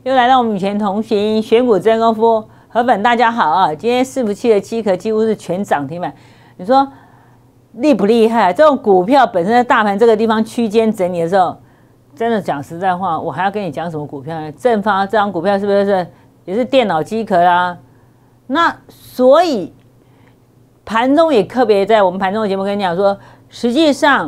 又来到我们以前同行选股真功夫，河粉大家好啊！今天伺服器的机壳几乎是全涨停板，你说厉不厉害？这种股票本身在大盘这个地方区间整理的时候，真的讲实在话，我还要跟你讲什么股票呢？正发这张股票是不是也是电脑机壳啦？那所以盘中也特别在我们盘中的节目跟你讲说，实际上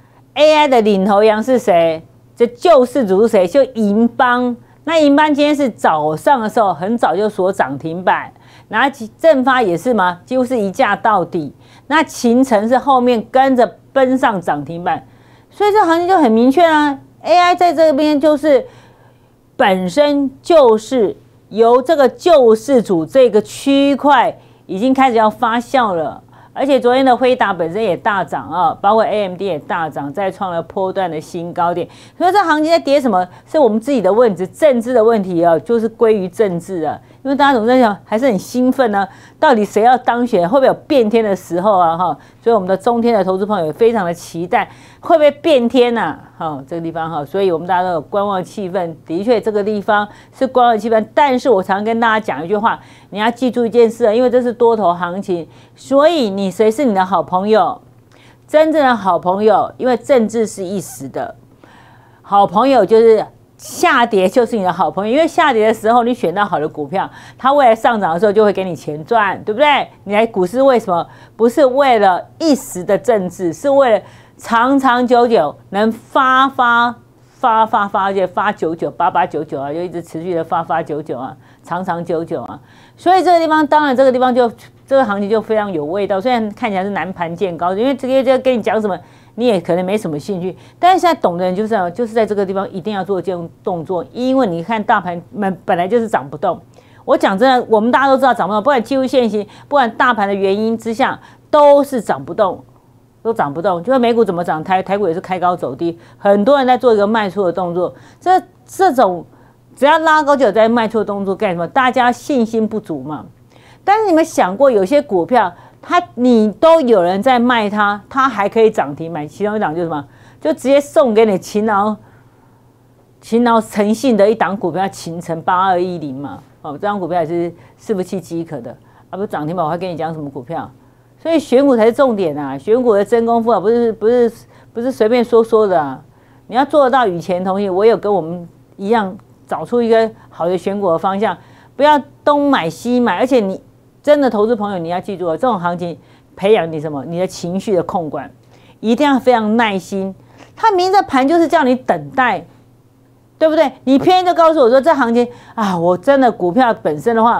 AI 的领头羊是谁？这救世主是谁？就银邦。那银邦今天是早上的时候很早就锁涨停板，然后正发也是嘛，几乎是一价到底。那勤诚是后面跟着奔上涨停板，所以这行情就很明确啊。AI 在这边就是本身就是由这个救世主这个区块已经开始要发酵了。而且昨天的辉达本身也大涨啊，包括 AMD 也大涨，再创了波段的新高点。所以这行情在跌什么？是我们自己的问题，政治的问题啊，就是归于政治啊。因为大家总在想，还是很兴奋呢、到底谁要当选？会不会有变天的时候啊？哈，所以我们的中天的投资朋友也非常的期待，会不会变天呐、啊？哈，这个地方哈，所以我们大家都有观望气氛。的确，这个地方是观望气氛，但是我常跟大家讲一句话，你要记住一件事啊，因为这是多头行情，所以你谁是你的好朋友？真正的好朋友，因为政治是一时的，好朋友就是下跌就是你的好朋友，因为下跌的时候你选到好的股票，它未来上涨的时候就会给你钱赚，对不对？你来股市为什么不是为了一时的政治，是为了长长久久能发，而且发8899啊，就一直持续的发99啊，长长久久啊。所以这个地方，当然这个地方就这个行情就非常有味道。虽然看起来是难盘见高，因为这个就跟你讲什么，你也可能没什么兴趣。但是现在懂的人就是在这个地方一定要做这种动作，因为你看大盘本来就是涨不动。我讲真的，我们大家都知道涨不动，不管技术线型，不管大盘的原因之下，都是涨不动。都涨不动，就是美股怎么涨，台股也是开高走低，很多人在做一个卖出的动作。这种只要拉高就有在卖出的动作干什么？大家信心不足嘛。但是你们想过，有些股票你都有人在卖它，它还可以涨停买。其中一档就是什么？就直接送给你勤劳诚信的一档股票，勤诚8210嘛。哦，这张股票也是伺服器机壳的啊，不是涨停板，我还跟你讲什么股票？所以选股才是重点啊，选股的真功夫啊，不是随便说的啊。你要做得到与前同行，我有跟我们一样找出一个好的选股的方向，不要东买西买。而且你真的投资朋友，你要记住了，这种行情培养你什么？你的情绪的控管，一定要非常耐心。他明着盘就是叫你等待，对不对？你偏就告诉我说这行情啊，我真的股票本身的话，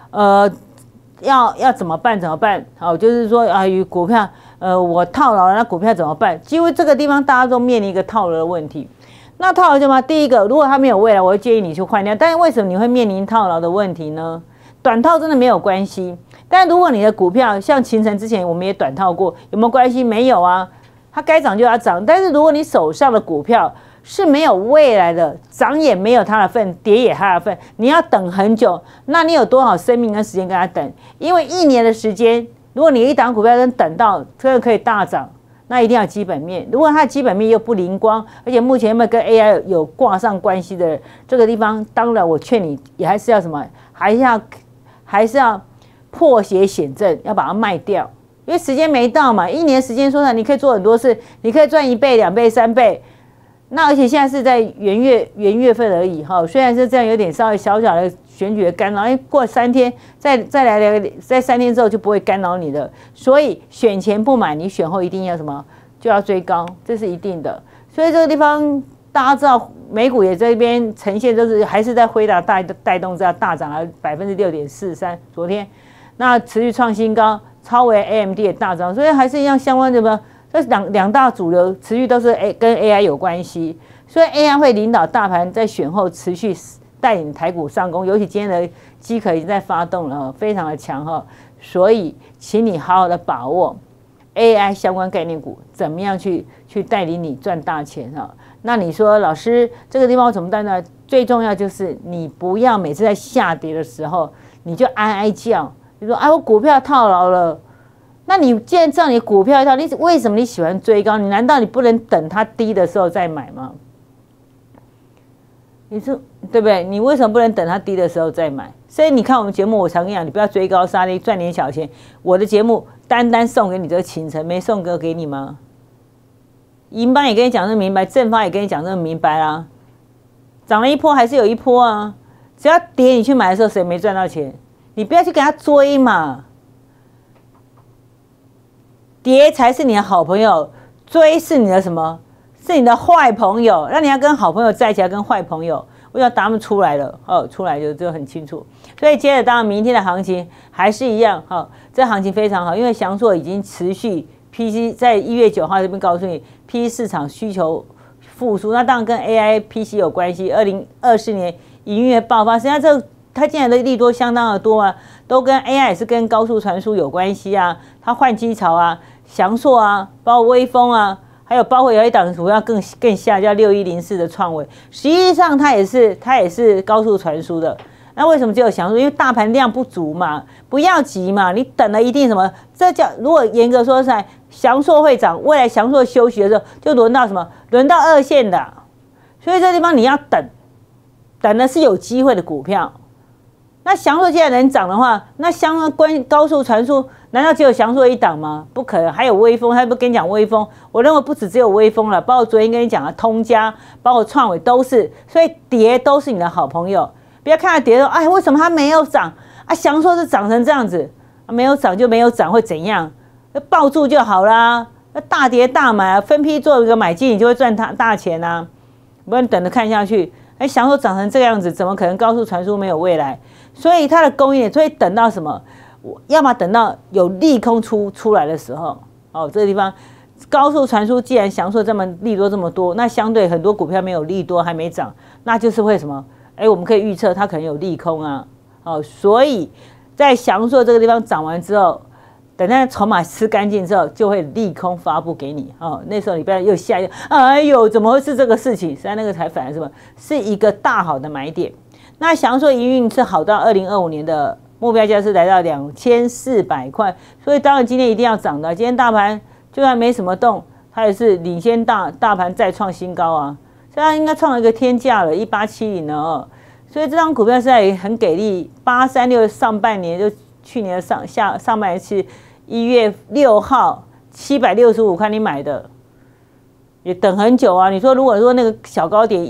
要怎么办？好，就是说啊，与股票，我套牢了，那股票怎么办？几乎这个地方大家都面临一个套牢的问题。那套牢什么？第一个，如果它没有未来，我会建议你去换掉。但是为什么你会面临套牢的问题呢？短套真的没有关系，但如果你的股票像勤诚之前我们也短套过，有没有关系？没有啊，它该涨就要涨。但是如果你手上的股票是没有未来的，涨也没有它的份，跌也它的份，你要等很久，那你有多少生命跟时间跟它等？因为1年的时间，如果你一档股票能等到这个可以大涨，那一定要基本面。如果它的基本面又不灵光，而且目前有没有跟 AI 有挂上关系的这个地方，当然我劝你也还是要什么，还是要破邪险正，要把它卖掉，因为时间没到嘛。1年时间说上，你可以做很多事，你可以赚1倍、2倍、3倍。那而且现在是在元月份而已哈，虽然是这样有点稍微小的选举的干扰，因为过3天再来在3天之后就不会干扰你了。所以选前不买，你选后一定要什么？就要追高，这是一定的。所以这个地方大家知道，美股也在这边呈现，就是还是在辉达带动下大涨了6.43%。昨天那持续创新高，超微 AMD 也大涨，所以还是一样相关的吧。这两大主流持续都是跟 AI 有关系，所以 AI 会领导大盘在选后持续带领台股上攻，尤其今天的机壳已经在发动了，非常的强哈，所以请你好好的把握 AI 相关概念股怎么样去带领你赚大钱哈。那你说老师这个地方怎么办呢？最重要就是你不要每次在下跌的时候你就哀叫，你说我股票套牢了。那你既然知道你股票一套，你为什么你喜欢追高？你难道你不能等它低的时候再买吗？ 你说对不对？你为什么不能等它低的时候再买？所以你看我们节目，我常跟你讲，你不要追高杀低，赚点小钱。我的节目单单送给你这个行程，没送给你吗？银邦也跟你讲这么明白，正方也跟你讲这么明白啦。涨了一波还是有一波啊，只要跌你去买的时候，谁没赚到钱？你不要去给他追嘛，跌才是你的好朋友，追是你的什么？是你的坏朋友。那你要跟好朋友在一起，要跟坏朋友。我想答案出来了，出来就很清楚。所以接着当然明天的行情还是一样，这行情非常好，因为祥硕已经持续 PC 在1月9号这边告诉你 PC 市场需求复苏，那当然跟 AI PC 有关系。2024年营运爆发，实际上它进来的利多相当的多啊，都跟 AI 也是跟高速传输有关系啊，它换机潮啊，祥硕啊，包括微风啊。还有包括有一档股票更下叫6104的创惟，实际上它也是高速传输的。那为什么只有祥硕？因为大盘量不足嘛，不要急嘛，你等了一定什么？这叫如果严格说起来，祥硕会涨，未来祥硕休息的时候就轮到什么？轮到二线的。所以这地方你要等的是有机会的股票。那祥硕既然能涨的话，那高速传输难道只有祥硕一档吗？不可能，还有微风，他不跟你讲微风。我认为不只有微风了，包括昨天跟你讲的通家，包括创惟都是，所以跌都是你的好朋友。不要看它跌说，哎，为什么它没有涨啊？祥硕是涨成这样子，没有涨就没有涨，会怎样？抱住就好啦。大跌大买，分批做一个买进，你就会赚大钱啊！不然等着看下去，哎，祥硕涨成这个样子，怎么可能高速传输没有未来？所以它的供应，所以等到什么？要么等到有利空出来的时候，这个地方高速传输既然祥硕这么利多这么多，那相对很多股票没有利多还没涨，那就是会什么？我们可以预测它可能有利空啊，所以在祥硕这个地方涨完之后，等到筹码吃干净之后，就会利空发布给你，那时候你不要又下一个，哎呦，怎么会是这个事情？实际上那个才反而什么？是一个大好的买点。那祥硕营运是好到2025年的目标价是来到2400块，所以当然今天一定要涨的。今天大盘就算没什么动，它也是领先大盘再创新高啊，现在应该创了一个天价了，1870了所以这张股票现在很给力，836上半年就去年的上半年是1月6号765块你买的，也等很久啊。你说如果说那个小高点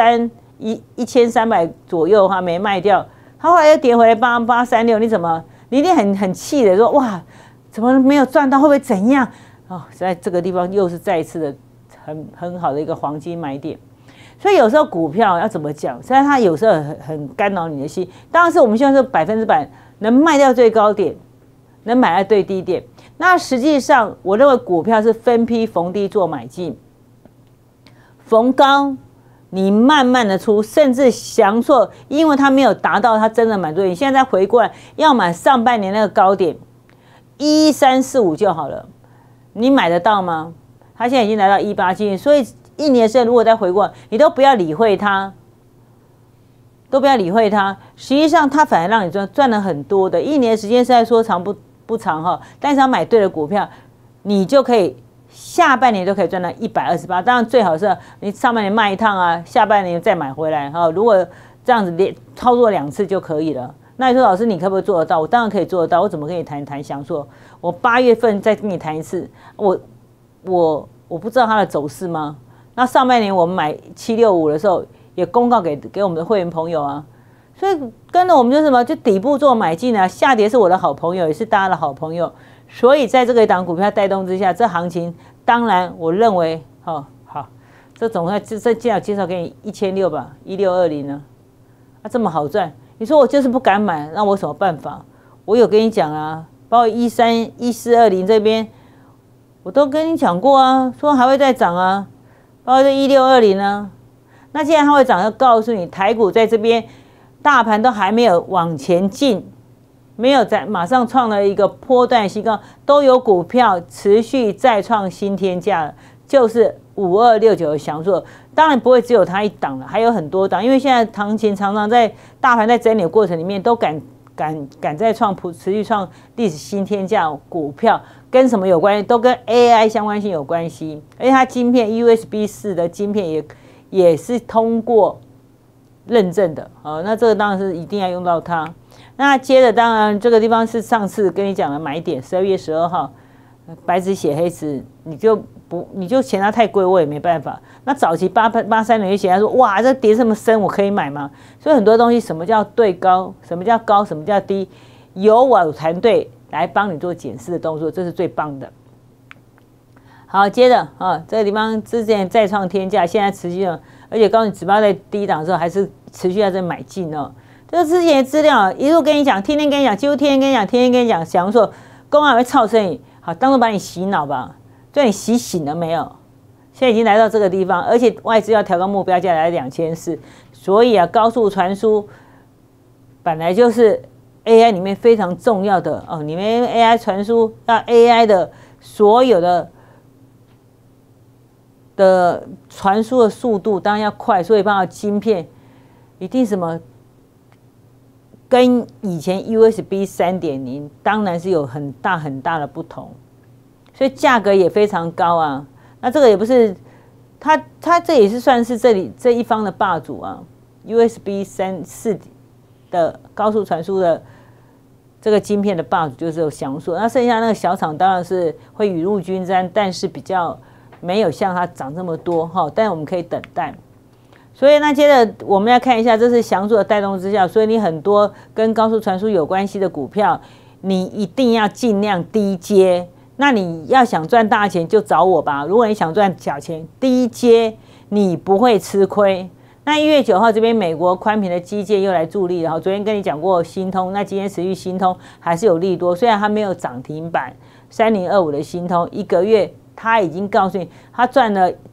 1300左右的话没卖掉，它后来又跌回来836，你一定很气的说哇，怎么没有赚到？会不会怎样？在这个地方又是再一次的很好的一个黄金买点。所以有时候股票要怎么讲？虽然它有时候很干扰你的心，当然是我们希望是100%能卖掉最高点，能买在最低点。那实际上我认为股票是分批逢低做买进，逢高。你慢慢的出，甚至祥硕，因为它没有达到它真的满足你，现在再回过来要买上半年那个高点1345就好了，你买得到吗？它现在已经来到1870，所以一年时间如果再回过来，你都不要理会它，实际上它反而让你赚了很多的，一年时间是在说长不长但是要买对的股票，你就可以。下半年都可以赚到128，当然最好是你上半年卖一趟啊，下半年再买回来如果这样子操作2次就可以了。那你说老师你可不可以做得到？我当然可以做得到，我怎么跟你谈祥硕？我8月份再跟你谈一次，我不知道它的走势吗？那上半年我们买765的时候也公告给我们的会员朋友啊，所以跟着我们就什么就底部做买进啊，下跌是我的好朋友，也是大家的好朋友。所以在这个一档股票带动之下，这行情当然我认为好，这总算这介绍给你1600吧，1620呢，这么好赚，你说我就是不敢买，那我有什么办法？我有跟你讲啊，包括1420这边，我都跟你讲过啊，说还会再涨啊，包括这1620呢，那既然它会涨，要告诉你台股在这边大盘都还没有往前进。没有在马上创了一个波段新高，都有股票持续再创新天价了，就是5269的祥硕，当然不会只有它一档了，还有很多档，因为现在行情常常在大盘在整理的过程里面都敢再持续创历史新天价股票，跟什么有关系？都跟 AI 相关性有关系，而且它晶片 USB 4的晶片也是通过认证的哦，那这个当然是一定要用到它。那接着当然这个地方是上次跟你讲的买点，12月12号，白纸写黑字，你就嫌它太贵，我也没办法。那早期83年就嫌它说哇这跌这么深，我可以买吗？所以很多东西什么叫对高，什么叫高，什么叫低，由我团队来帮你做检视的动作，这是最棒的。好，接着啊，这个地方之前再创天价，现在持续了，而且告诉你指标在低档的时候还是持续在这买进哦。这个之前的资料一路跟你讲，天天跟你讲，几乎天天跟你讲，天天跟你讲，想说公安会操生意，好，当做把你洗脑吧，叫你洗醒了没有？现在已经来到这个地方，而且外资要调高目标价来2400，所以啊，高速传输本来就是 AI 里面非常重要的哦，里面 AI 传输要 AI 的所有的传输的速度当然要快，所以包括晶片一定什么跟以前 USB 3.0 当然是有很大的不同，所以价格也非常高啊。那这个也不是它这也是算是这一方的霸主啊。USB 3.4的高速传输的这个晶片的霸主就是有翔硕，那剩下那个小厂当然是会雨露均沾，但是比较没有像它涨这么多哈，但我们可以等待。所以那接着我们来看一下，这是翔硕的带动之下，所以你很多跟高速传输有关系的股票，你一定要尽量低接。那你要想赚大钱就找我吧。如果你想赚小钱，低接你不会吃亏。那1月9号这边美国宽频的基建又来助力，然后昨天跟你讲过新通，那今天持续新通还是有利多，虽然它没有涨停板3025的新通1个月。他已经告诉你，他赚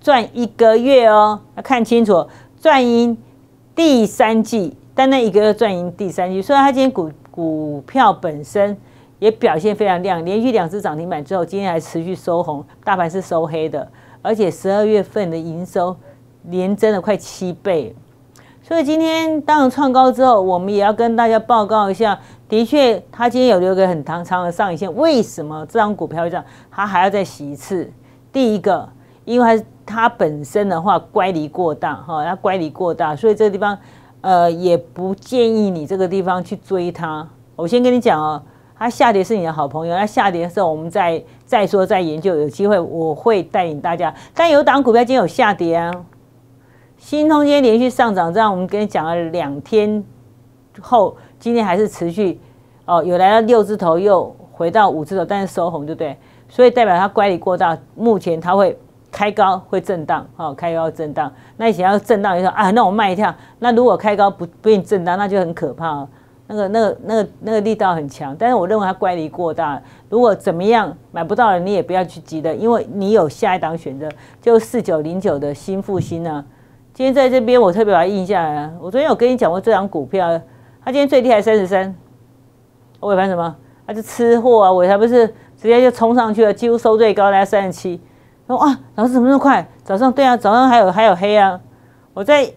1个月哦，要看清楚，赚赢第3季，但那1个月赚赢第3季，所以他今天股票本身也表现非常亮，连续2只涨停板之后，今天还持续收红，大盘是收黑的，而且12月份的营收连增了快7倍，所以今天当然创高之后，我们也要跟大家报告一下。的确，它今天有留个很长的上影线，为什么这张股票会这样？它还要再洗一次。第一个，因为它本身的话乖离过大，哈，它乖离过大，所以这个地方也不建议你这个地方去追它。我先跟你讲哦，它下跌是你的好朋友，它下跌的时候我们再说再研究，有机会我会带领大家。但有档股票今天有下跌啊，新通今天连续上涨，这样我们跟你讲了2天后。今天还是持续哦，有来到6字头，又回到5字头，但是收红，对不对？所以代表它乖离过大，目前它会开高，会震荡，哦，开高震荡。那以前要震荡，你说啊，那我卖一跳。那如果开高不变震荡，那就很可怕哦。那个力道很强，但是我认为它乖离过大。如果怎么样买不到了，你也不要去急的，因为你有下一档选择，就4909的新复兴呢。今天在这边我特别把它印下来了。我昨天有跟你讲过这档股票。它今天最低还33，尾盘什么？它就吃货啊！尾盘不是直接就冲上去了，几乎收最高来37。说哇，老师怎么那么快？早上对啊，早上还有黑啊！我在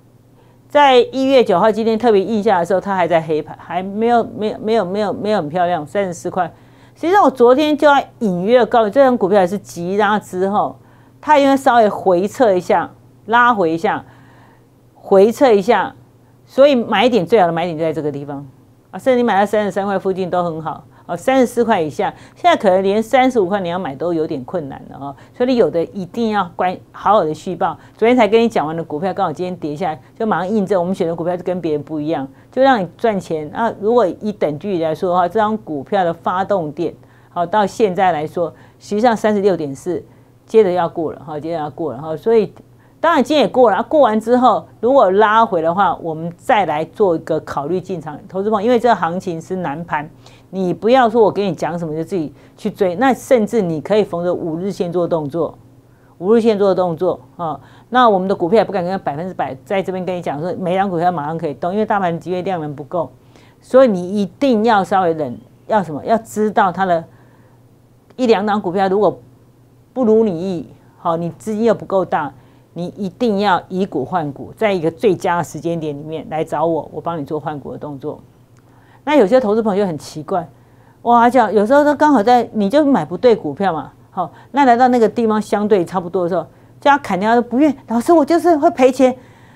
1月9号今天特别印下的时候，它还在黑盘，还没有很漂亮，34块。实际上我昨天就要隐约告诉你，这张股票也是急拉之后，它应该稍微回撤一下，拉回一下，回撤一下。所以买点最好的买点就在这个地方啊，甚至你买到33块附近都很好哦，34块以下，现在可能连35块你要买都有点困难了哦，所以你有的一定要好好的续报。昨天才跟你讲完的股票，刚好今天跌下来，就马上印证我们选的股票就跟别人不一样，就让你赚钱啊。如果以等距离来说的话，这张股票的发动点，好到现在来说，实际上36.4，接着要过了哈，接着要过了哈，所以。当然今天也过了，过完之后如果拉回的话，我们再来做一个考虑进场投资朋友，因为这个行情是难盘，你不要说我跟你讲什么就自己去追，那甚至你可以逢着5日线做动作，5日线做动作啊。那我们的股票也不敢跟100%在这边跟你讲说每张股票马上可以动，因为大盘集约量能不够，所以你一定要稍微忍，要什么？要知道它的1、2档股票如果不如你意，好，你资金又不够大。你一定要以股换股，在一个最佳的时间点里面来找我，我帮你做换股的动作。那有些投资朋友很奇怪，哇，这样有时候他刚好在你就买不对股票嘛，好，那来到那个地方相对差不多的时候，叫他砍掉他都不愿。老师，我就是会赔钱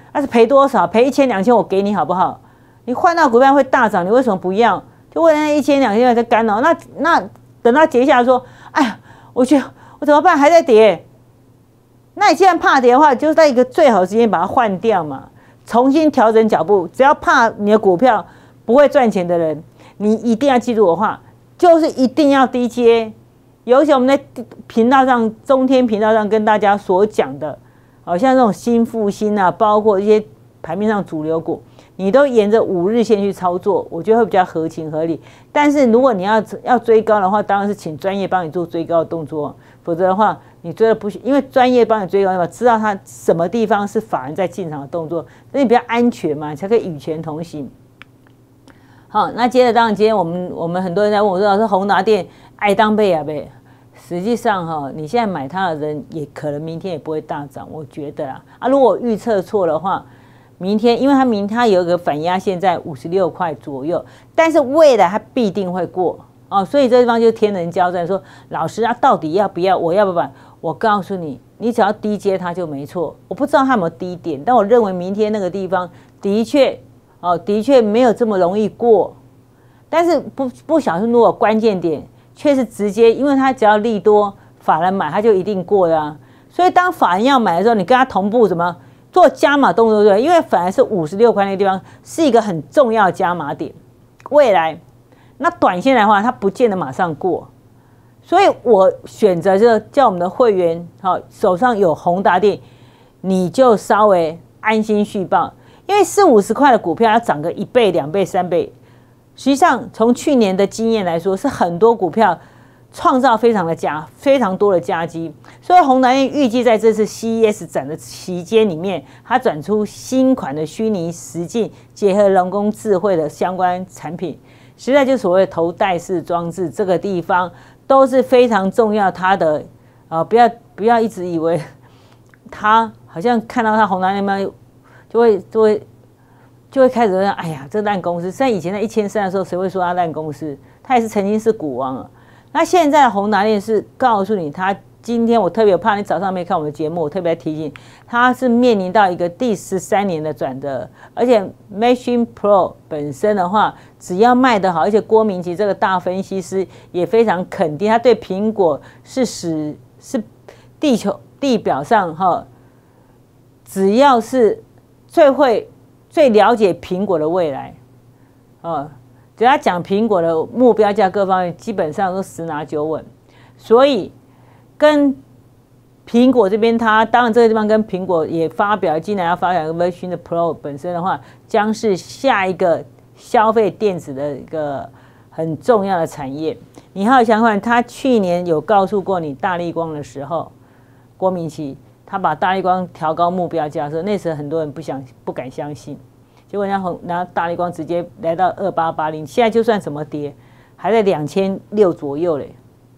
但是赔多少？赔1000、2000我给你好不好？你换到股票会大涨，你为什么不要？就为了那1000、2000在干扰。那等到跌下来说，哎呀，我觉得我怎么办？还在跌。那你既然怕跌的话，就在一个最好的时间把它换掉嘛，重新调整脚步。只要怕你的股票不会赚钱的人，你一定要记住我的话，就是一定要低接。尤其我们在频道上，中天频道上跟大家所讲的，好像这种新复兴啊，包括一些盘面上主流股，你都沿着5日线去操作，我觉得会比较合情合理。但是如果你要追高的话，当然是请专业帮你做追高的动作，否则的话，你追的不行，因为专业帮你追高，知道它什么地方是法人在进场的动作，那你比较安全嘛，才可以与权同行。好，那接着当然今天我们很多人在问我说，老师宏达电爱当贝啊贝，实际上哈，你现在买它的人也可能明天也不会大涨，我觉得啊，如果预测错的话，明天因为它有一个反压线在56块左右，但是未来它必定会过哦，所以这地方就天人交战，说老师啊，到底要不要？我要不要？我告诉你，你只要低接它就没错。我不知道它有没有低点，但我认为明天那个地方的确没有这么容易过，但是不小心如果关键点却是直接，因为它只要利多，法人买它就一定过的啊。所以当法人要买的时候，你跟他同步什么做加码动作，对不对？因为反而是56块那个地方是一个很重要的加码点，未来那短线来的话，它不见得马上过。所以我选择就叫我们的会员，手上有宏达电，你就稍微安心续报，因为40-50块的股票要涨个1倍、2倍、3倍，实际上从去年的经验来说，是很多股票创造非常多的佳绩。所以宏达电预计在这次 CES 展的期间里面，它转出新款的虚拟实境结合人工智慧的相关产品，实在就所谓头戴式装置这个地方都是非常重要。它的不要一直以为它好像看到它宏达电就会开始说，哎呀，这烂公司。在以前在1300的时候，谁会说它烂公司？它也是曾经是股王啊。那现在的宏达电是告诉你，它今天我特别怕你早上没看我们的节目，我特别提醒，它是面临到一个第13年的转折，而且 Machine Pro 本身的话，只要卖得好，而且郭明錤这个大分析师也非常肯定，他对苹果是地表上只要是最了解苹果的未来，只要讲苹果的目标价各方面，基本上都10拿9稳。所以跟苹果这边，它当然这个地方跟苹果也今年要发表一个 Vision Pro 本身的话，将是下一个消费电子的一个很重要的产业。你还有想想，他去年有告诉过你大立光的时候，郭明錤他把大立光调高目标价的时候，那时候很多人不敢相信，结果然后大立光直接来到2880，现在就算怎么跌，还在2600左右嘞。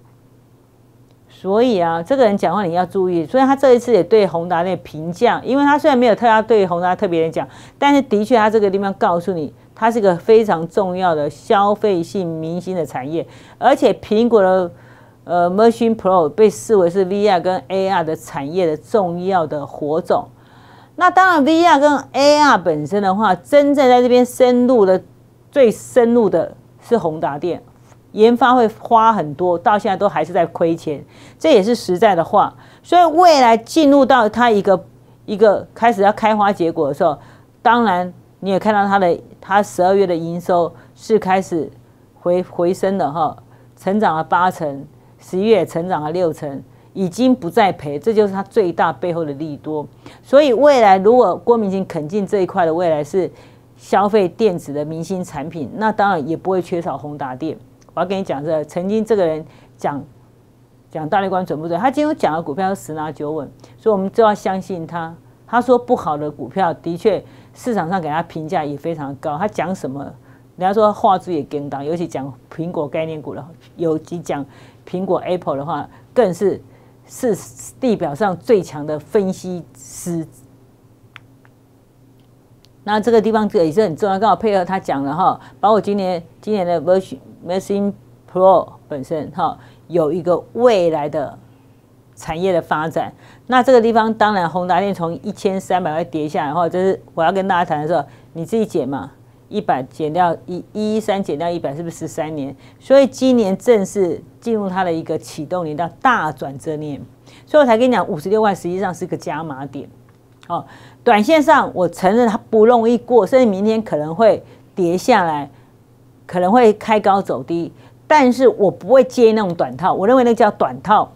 所以啊，这个人讲话你要注意。所以他这一次也对宏达电评价，因为他虽然没有对宏达特别的讲，但是的确他这个地方告诉你，它是个非常重要的消费性明星的产业，而且苹果的Machine Pro 被视为是 VR 跟 AR 的产业的重要的火种。那当然 VR 跟 AR 本身的话，真正在这边最深入的是宏达电。研发会花很多，到现在都还是在亏钱，这也是实在的话。所以未来进入到它一个开始要开花结果的时候，当然你也看到它12月的营收是开始回升的成长了80%，11月也成长了60%，已经不再赔，这就是它最大背后的利多。所以未来如果郭明錤肯进这一块的未来是消费电子的明星产品，那当然也不会缺少宏达电。我要跟你讲曾经这个人讲大立光准不准？他今天讲的股票是10拿9稳，所以我们就要相信他。他说不好的股票，的确市场上给他评价也非常高。他讲什么，人家说话术也跟当，尤其讲苹果概念股的，尤其讲苹果 Apple 的话，更是地表上最强的分析师。那这个地方也是很重要，刚好配合他讲了包括今年的Machine Pro 本身有一个未来的产业的发展。那这个地方当然宏达电从1300块跌下来，然后这是我要跟大家谈的时候，你自己减嘛，100减掉113减掉100，是不是13年？所以今年正式进入它的一个启动年，到大转折年，所以我才跟你讲56块实际上是个加码点。哦，短线上我承认它不容易过，甚至明天可能会跌下来，可能会开高走低，但是我不会接那种短套，我认为那叫短套。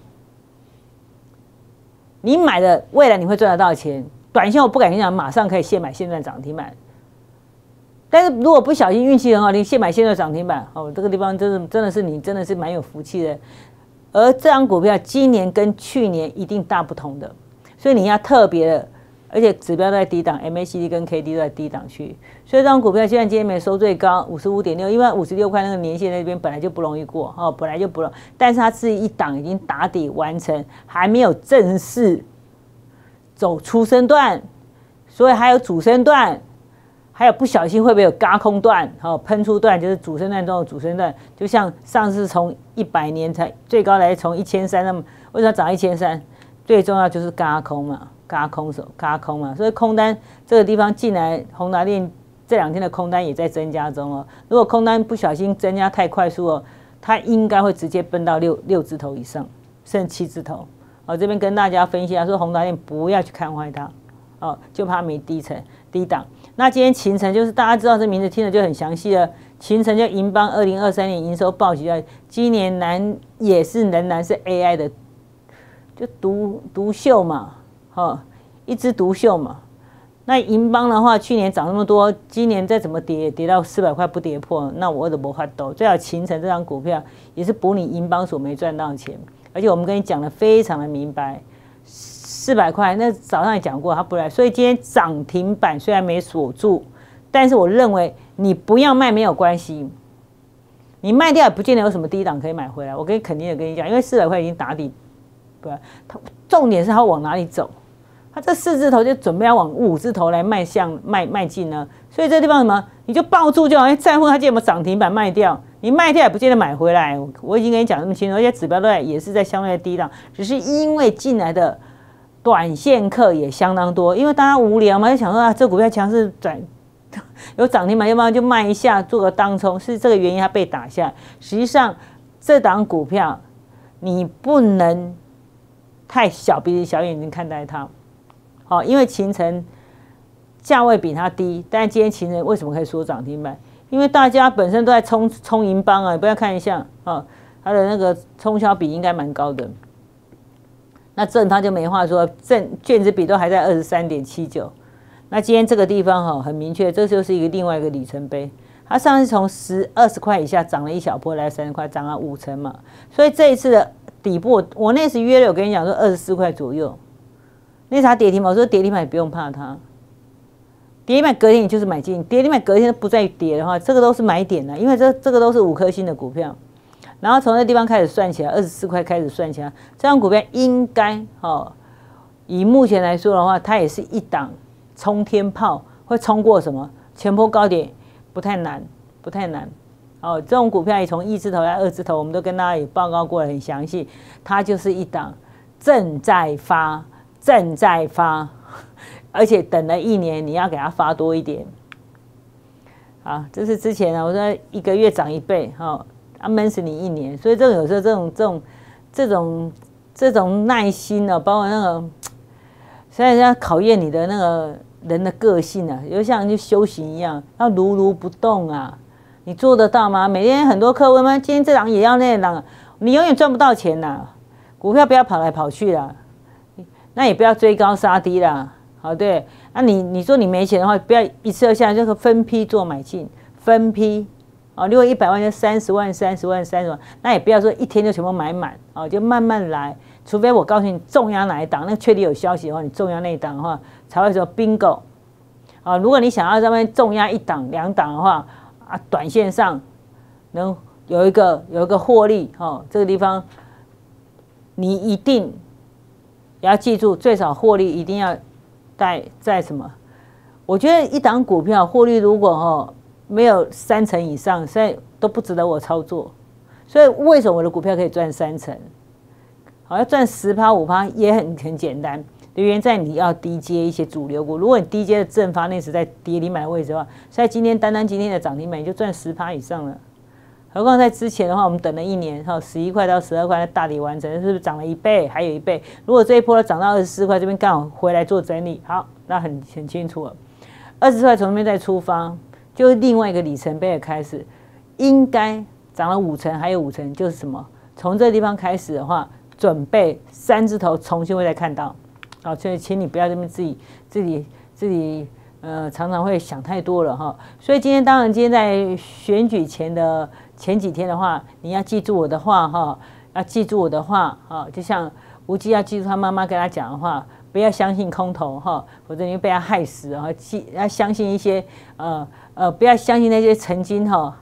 你买的未来你会赚得到钱，短线我不敢跟你讲马上可以现买现赚涨停板，但是如果不小心运气很好，你现买现赚涨停板，哦，这个地方真的是你真的是蛮有福气的。而这张股票今年跟去年一定大不同的，所以你要特别的，而且指标都在低档 ，MACD 跟 KD 都在低档区，所以这张股票虽然今天没收最高55.6，因为56块那个年线那边本来就不容易过，哦，本来就不容易，但是它是一档已经打底完成，还没有正式走出生段，所以还有主升段，还有不小心会不会有轧空段，哦，喷出段就是主升段中的主升段，就像上次从100年才最高来从1300，那么为什么涨1300？最重要就是轧空嘛。轧空嘛，所以空单这个地方进来，宏达电这2天的空单也在增加中哦。如果空单不小心增加太快速哦，它应该会直接奔到六字头以上，甚至7字头。哦，这边跟大家分析说宏达电不要去看坏它，哦，就怕没低档。那今天勤诚就是大家知道这名字听了就很详细了，勤诚就银邦2023年营收报喜，今年也是仍然是 AI 的，就独秀嘛。哦，一枝独秀嘛。那银邦的话，去年涨那么多，今年再怎么跌到400块不跌破，那我都没法抖。最好勤诚这张股票也是补你银邦所没赚到的钱，而且我们跟你讲的非常的明白，400块那早上也讲过，它不来，所以今天涨停板虽然没锁住，但是我认为你不要卖没有关系，你卖掉也不见得有什么低档可以买回来。我肯定的跟你讲，因为400块已经打底，对吧？重点是它往哪里走。它这4字头就准备要往5字头来迈进呢，所以这地方什么，你就抱住就好，在乎它今天有没有涨停板卖掉，你卖掉也不见得买回来。我已经跟你讲这么清楚，而且指标都也是在相对的低档，只是因为进来的短线客也相当多，因为大家无聊嘛，就想说啊，这股票强势有涨停板，要不然就卖一下做个当冲，是这个原因它被打下。实际上这档股票你不能太小鼻子小眼睛看待它。好，因为勤诚价位比它低，但是今天勤诚为什么可以说涨停板？因为大家本身都在冲银邦啊，你不要看一下啊，它的那个冲销比应该蛮高的。那正它就没话说，券子比都还在23.79。那今天这个地方哈，很明确，这就是另外一个里程碑。它上次从20块以下涨了一小波，来30块，涨了5成嘛。所以这一次的底部，我那时约了，我跟你讲说24块左右。那啥跌停板，我说跌停板也不用怕它，跌停板隔天你就是买进，跌停板隔天不再跌的话，这个都是买点的，因为这个都是5颗星的股票，然后从那地方开始算起来，24块开始算起来，这张股票应该以目前来说的话，它也是一档冲天炮，会冲过什么前波高点，不太难。哦，这种股票也从1字头到2字头，我们都跟大家也报告过了很详细，它就是一档正在发，而且等了1年，你要给它发多一点。好，这是之前我说1个月涨1倍，闷死你1年，所以这种有时候这种耐心呢，包括那个，虽然要考验你的那个人的个性啊，就像去修行一样，要如不动啊，你做得到吗？每天很多客户们，今天这档也要那档，你永远赚不到钱呐。股票不要跑来跑去啦。那也不要追高杀低啦，好对。那你说你没钱的话，不要一次下来，就是分批做买进，分批哦。如果100万就30万、30万、30万，那也不要说一天就全部买满哦，就慢慢来。除非我告诉你重压哪一档，那确定有消息的话，你重压那一档的话，才会说 bingo 啊。如果你想要这边重压1档、2档的话啊，短线上能有一个获利哦，这个地方你一定。也要记住，最少获利一定要在什么？我觉得一档股票获利如果没有3成以上，现在都不值得我操作。所以为什么我的股票可以赚3成？ 好，要赚10%、5%也很简单。原因在你要低接一些主流股，如果你低接的正发那时在跌你买的位置的话，在今天单今天的涨停板你就赚10%以上了。何况在之前的话，我们等了1年，11块到12块大底完成，是不是涨了1倍？还有1倍。如果这一波涨到24块，这边刚好回来做整理，好，那很清楚了。20块从那边再出发，就是另外一个里程碑的开始，应该涨了5成，还有5成，就是什么？从这个地方开始的话，准备3字头重新会再看到。好，所以请你不要这边自己常常会想太多了哈。所以今天在选举前几天的话，你要记住我的话哈，要记住我的话哈，就像吴基要记住他妈妈跟他讲的话，不要相信空头哈，否则你会被他害死哈。要相信一些不要相信那些曾经哈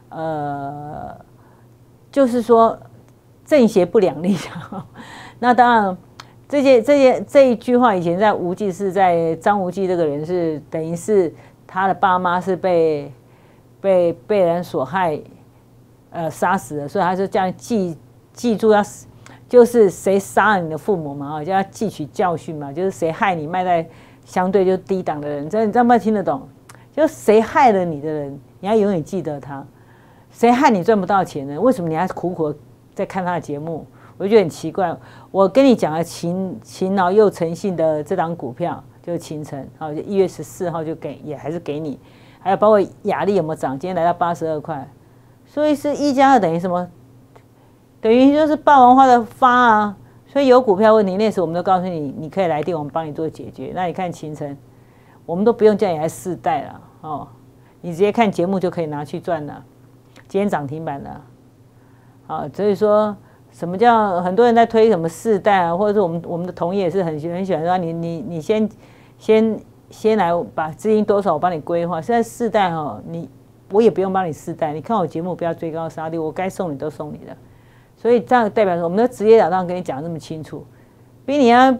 就是说正邪不两立。那当然。这一句话以前在无忌是在张无忌这个人是等于是他的爸妈是被人所害杀死的，所以他就这样记住要就是谁杀了你的父母嘛，就要汲取教训嘛，就是谁害你卖在相对就低档的人，这你知道吗？听得懂？就是谁害了你的人，你要永远记得他。谁害你赚不到钱呢？为什么你还苦苦在看他的节目？我就觉得很奇怪，我跟你讲了勤劳又诚信的这档股票就是勤诚，好，1月14号就给，也还是给你，还有包括雅力有没有涨？今天来到82块，所以是1+2等于什么？等于就是霸王花的发啊，所以有股票问题，那时我们都告诉你，你可以来电，我们帮你做解决。那你看勤诚，我们都不用叫你来试戴了哦，你直接看节目就可以拿去赚了，今天涨停板了，好，所以说。什么叫很多人在推什么世代啊，或者是我们的同业也是很喜欢说你先来把资金多少我帮你规划。现在世代哈，我也不用帮你世代，你看我节目不要追高杀低，我该送你都送你的。所以这样代表说我们的职业老大跟你讲那么清楚，比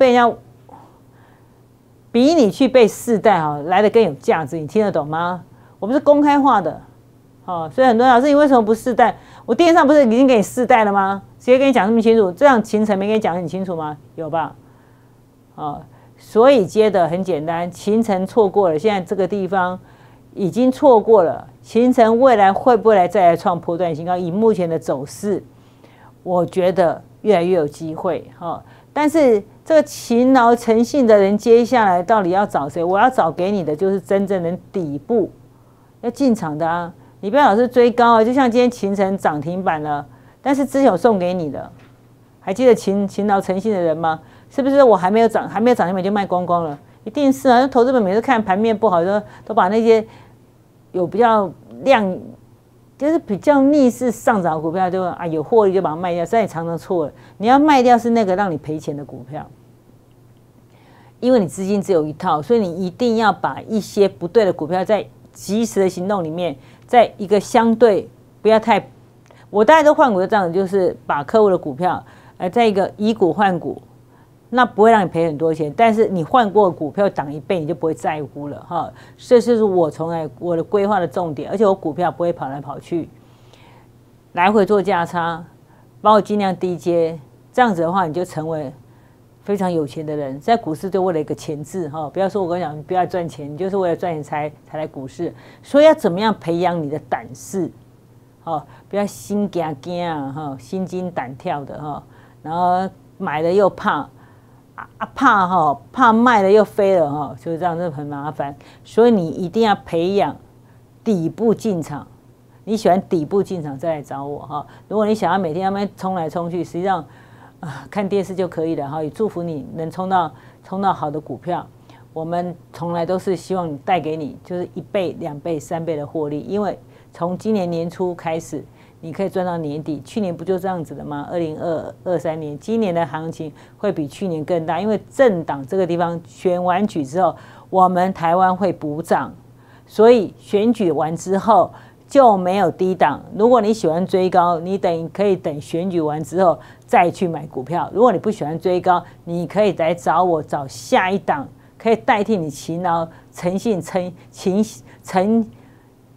你去被世代哈来的更有价值，你听得懂吗？我们是公开化的。哦，所以很多老师，你为什么不试戴？我电视上不是已经给你试戴了吗？直接跟你讲那么清楚，这样勤诚没跟你讲很清楚吗？有吧？哦，所以接的很简单，勤诚错过了，现在这个地方已经错过了，勤诚未来会不会再来创波段新高？以目前的走势，我觉得越来越有机会哈。但是这个勤劳诚信的人，接下来到底要找谁？我要找给你的就是真正的底部要进场的啊。你不要老是追高啊，就像今天勤诚涨停板了，但是之前有送给你的，还记得勤劳诚信的人吗？是不是我还没有涨停板就卖光光了？一定是啊！投资本每次看盘面不好，都把那些有比较量，就是比较逆势上涨的股票，就啊有获利就把它卖掉。所以你常常错了，你要卖掉是那个让你赔钱的股票，因为你资金只有一套，所以你一定要把一些不对的股票在及时的行动里面。在一个相对不要太，我大概都换股的这样子，就是把客户的股票，在一个以股换股，那不会让你赔很多钱，但是你换过股票涨1倍，你就不会在乎了哈。这是我我的规划的重点，而且我股票不会跑来跑去，来回做价差，把我尽量低接，这样子的话，你就成为非常有钱的人。在股市就为了一个钱字哈，不要说我跟你讲，你不要赚钱，你就是为了赚钱才来股市。所以要怎么样培养你的胆识？不要心惊惊啊哈，心惊胆跳的哈，然后买了又怕怕卖了又飞了哈，就是这样，就很麻烦。所以你一定要培养底部进场。你喜欢底部进场再来找我哈。如果你想要每天要冲来冲去，实际上。看电视就可以了哈，也祝福你能冲到好的股票。我们从来都是希望你带给你就是1倍、2倍、3倍的获利，因为从今年年初开始，你可以赚到年底。去年不就这样子的吗？2023年，今年的行情会比去年更大，因为政党这个地方选完举之后，我们台湾会补涨，所以选举完之后。就没有低档。如果你喜欢追高，你可以等选举完之后再去买股票。如果你不喜欢追高，你可以来找我找下一档，可以代替你勤劳、诚信、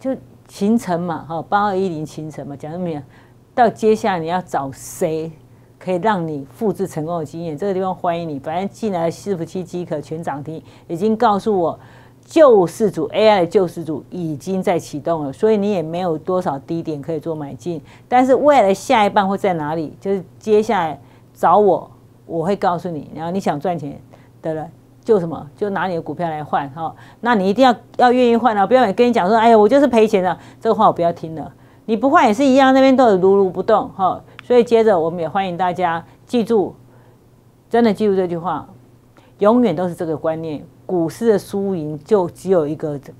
勤诚嘛，8210勤诚嘛，讲什么呀？到接下来你要找谁可以让你复制成功的经验，这个地方欢迎你。反正进来的伺服器机壳全涨停，已经告诉我救世主 AI 的救世主已经在启动了，所以你也没有多少低点可以做买进。但是未来下一棒会在哪里？就是接下来找我，我会告诉你。然后你想赚钱的人，就什么就拿你的股票来换哈，那你一定要愿意换啊，不要跟你讲说，哎呀我就是赔钱了，这个话我不要听了。你不换也是一样，那边都有如不动哈。所以接着我们也欢迎大家记住，真的记住这句话，永远都是这个观念。股市的输赢就只有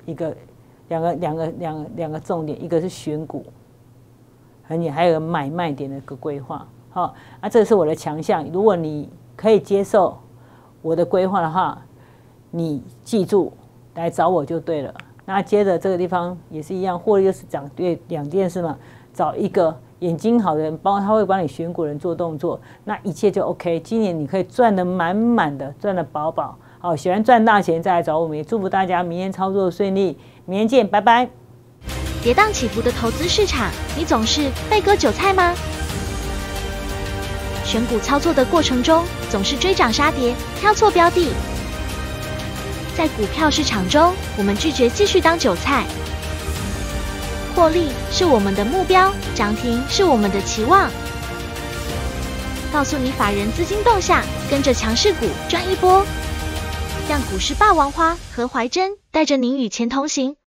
两个重点，一个是选股，还有买卖点的一个规划。好，这是我的强项。如果你可以接受我的规划的话，你记住来找我就对了。那接着这个地方也是一样，获利就是讲对2件事嘛，找一个眼睛好的人，他会帮你选股人做动作，那一切就 OK。今年你可以赚得满满的，赚得饱饱。好，喜欢赚大钱再来找我们，也祝福大家明天操作顺利，明天见，拜拜。 跌宕起伏的投资市场，你总是被割韭菜吗？选股操作的过程中，总是追涨杀跌，挑错标的。在股票市场中，我们拒绝继续当韭菜。获利是我们的目标，涨停是我们的期望。告诉你法人资金动向，跟着强势股赚一波。让股市霸王花何怀珍带着您与钱同行，